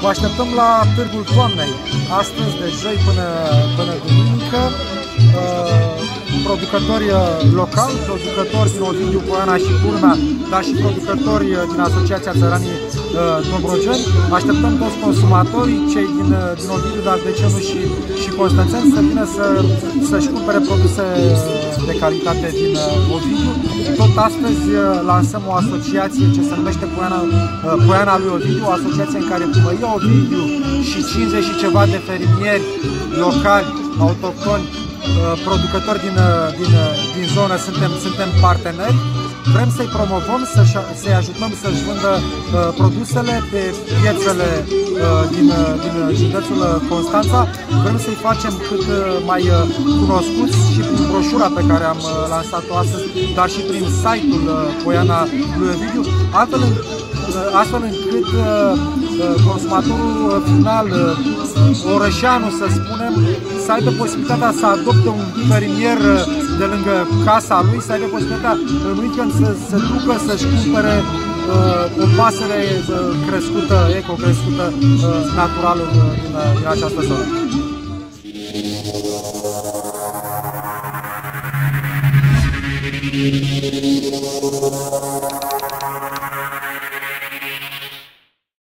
Vă așteptăm la Târgul Toamnei, astăzi de joi până duminică. Producători locali, producători din Ovidiu, Poiana și Culmea, dar și producători din Asociația Țăranii Dobrogeni. Așteptăm toți consumatorii, cei din Ovidiu, dar de ce nu și constanțeni, să vină să-și cumpere produse de calitate din Ovidiu. Tot astăzi lansăm o asociație ce se numește Poiana lui Ovidiu, o asociație în care Primăria Ovidiu și 50 și ceva de fermieri locali, autohtoni, producători din zonă, suntem parteneri. Vrem să-i promovăm, să-i ajutăm să-și vândă produsele pe piețele din județul Constanța. Vrem să-i facem cât mai cunoscuți și prin broșura pe care am lansat-o astăzi, dar și prin site-ul Poiana lui Ovidiu, astfel încât consumatorul final, orășeanul, să spunem, să aibă posibilitatea să adopte un fermier de lângă casa lui, să aibă posibilitatea în weekend să se ducă să-și cumpere o pasăre crescută, eco-crescută, natural din această zonă.